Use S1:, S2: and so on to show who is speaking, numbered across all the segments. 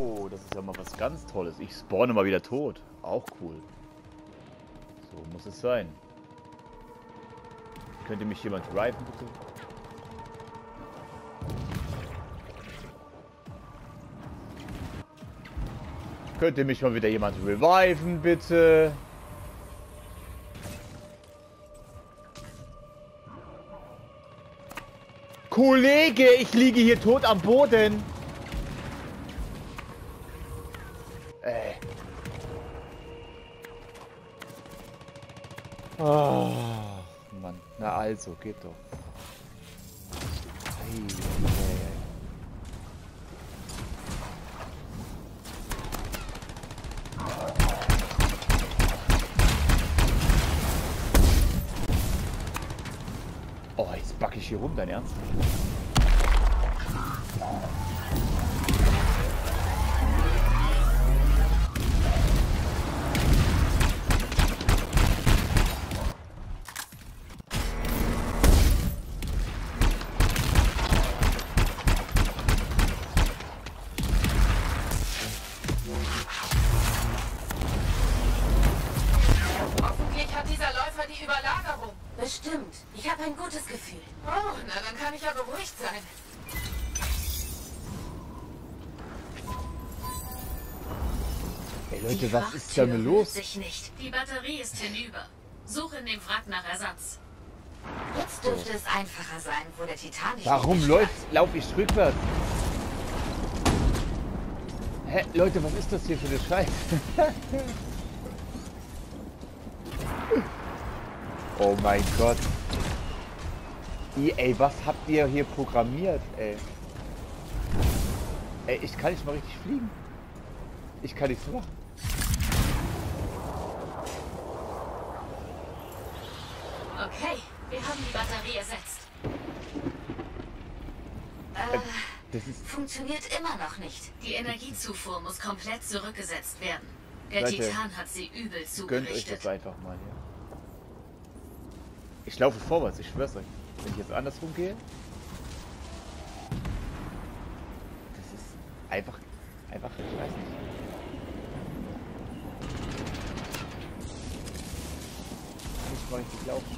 S1: Oh, das ist ja mal was ganz Tolles. Ich spawne mal wieder tot. Auch cool. So muss es sein. Könnte mich jemand reviven, bitte? Könnte mich mal wieder jemand reviven, bitte? Kollege, ich liege hier tot am Boden. Oh, Mann. Na also, geht doch. Ei, ei, ei. Oh, jetzt backe ich hier rum, dein Ernst?
S2: Hoffentlich hat dieser Läufer die Überlagerung.
S3: Bestimmt. Ich habe ein gutes Gefühl.
S2: Oh, na dann kann ich ja beruhigt sein.
S1: Ey Leute,
S3: Die
S1: was ist denn
S3: Frachttür
S1: los?
S3: öffnet sich nicht.
S4: Die Batterie ist hinüber. Suche in dem Wrack nach Ersatz.
S3: Jetzt dürfte es einfacher sein, wo der Titan nicht
S1: Warum laufe ich rückwärts? Hä, Leute, was ist das hier für eine Scheiße? Oh mein Gott. Ey, was habt ihr hier programmiert, ey? Ey, ich kann nicht mal richtig fliegen. Ich kann nichts machen.
S4: Okay, wir haben die Batterie ersetzt.
S1: Das ist...
S3: Funktioniert immer noch nicht.
S4: Die Energiezufuhr muss komplett zurückgesetzt werden. Der
S1: Leute,
S4: Titan hat sie übel
S1: Gönnt euch
S4: zugerichtet.
S1: das einfach mal hier. Ich laufe vorwärts, ich schwör's euch. Wenn ich jetzt andersrum gehe. Das ist einfach, ich weiß nicht. Nicht mal richtig laufen.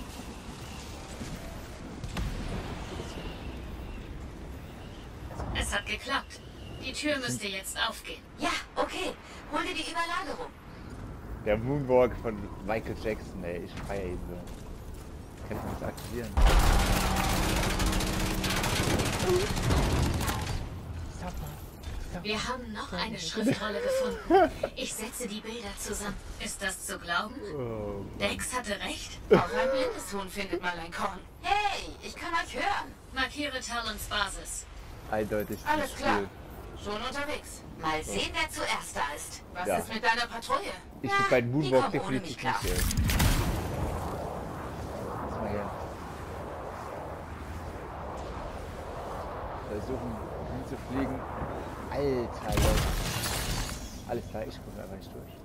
S4: Es hat geklappt. Die Tür müsste jetzt aufgehen.
S3: Ja, okay. Hol dir die Überlagerung.
S1: Der Moonwalk von Michael Jackson, ey, ich feiere ihn so. Kann ich nicht aktivieren.
S4: Wir haben noch eine Schriftrolle gefunden. Ich setze die Bilder zusammen. Ist das zu glauben?
S1: Oh.
S4: Dex hatte recht.
S2: Auch ein blindes Huhn findet mal ein Korn.
S3: Hey, ich kann euch hören.
S4: Markiere Talons Basis.
S1: Eindeutig zu
S2: Alles klar.
S1: viel.
S2: Schon unterwegs.
S3: Mal sehen, wer zuerst da ist.
S2: Was
S1: Ja.
S2: ist mit deiner Patrouille?
S1: Ich
S3: Ja,
S1: bin bei
S3: die
S1: Moonwalk
S3: kommen ohne mich
S1: definitiv
S3: klar.
S1: nicht, ey. Lass mal her. Versuchen hinzufliegen. Alter, Leute. Alles klar, ich komme einfach nicht durch.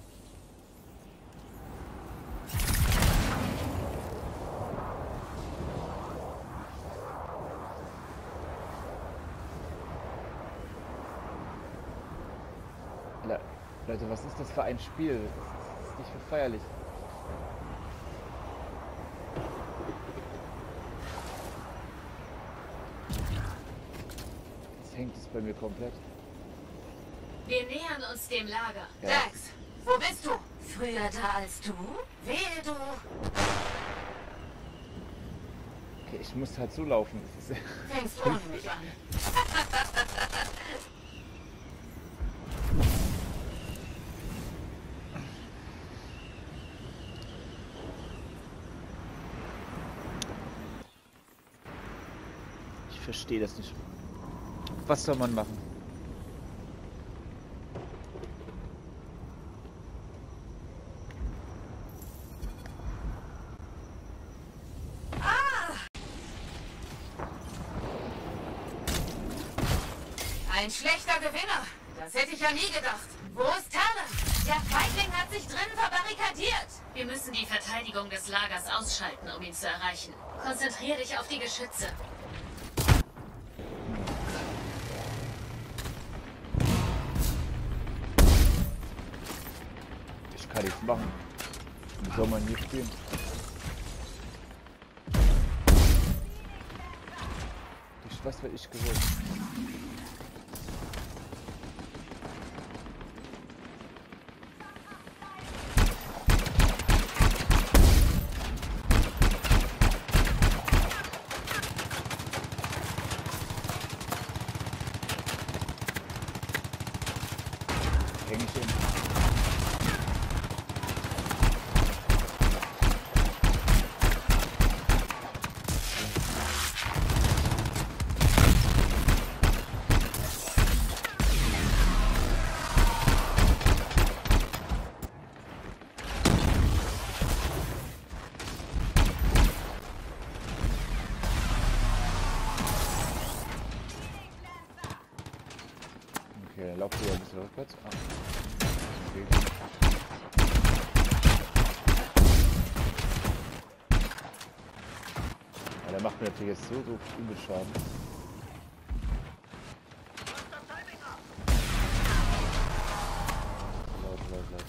S1: Leute, was ist das für ein Spiel? Das ist nicht für feierlich. Jetzt hängt es bei mir komplett.
S4: Wir nähern uns dem Lager.
S1: Ja.
S2: Dex, wo bist du?
S3: Früher da als du?
S2: Wehe du.
S1: Okay, ich muss halt so laufen. Das ist
S2: Fängst ohne mich an.
S1: ich verstehe das nicht. Was soll man machen?
S2: Ein schlechter Gewinner. Das hätte ich ja nie gedacht. Wo ist Talon?
S3: Der Feigling hat sich drinnen verbarrikadiert.
S4: Wir müssen die Verteidigung des Lagers ausschalten, um ihn zu erreichen. Konzentrier dich auf die Geschütze.
S1: kann nichts machen. Wie soll man hier spielen? Was werde ich gewollt? Hängchen. Okay, dann laufen wir ein bisschen rückwärts. Ah. Okay. Ja, der macht mir natürlich jetzt so übel Schaden. Leute.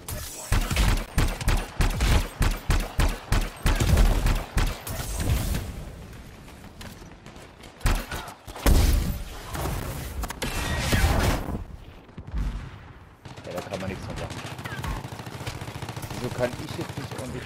S1: Da kann man nichts mehr machen. Wieso kann ich jetzt nicht ordentlich...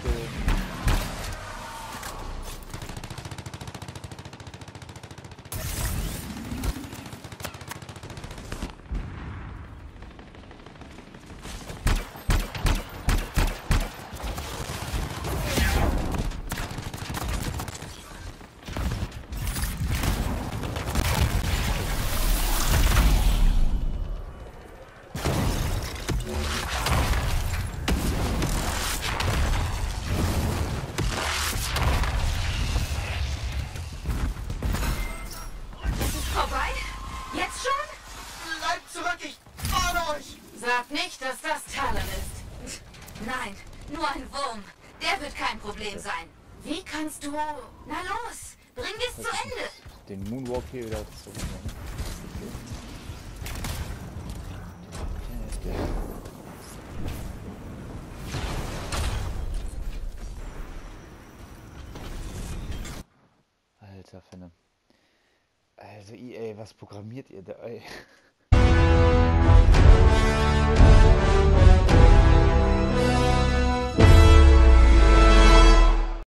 S2: Sag nicht, dass das Talon ist.
S3: Nein, nur ein Wurm. Der wird kein Problem sein.
S2: Wie kannst du...
S3: Na los, bring es zu Ende.
S1: Den Moonwalk hier wieder zu machen. Alter Fenne. Also EA, was programmiert ihr da, ey?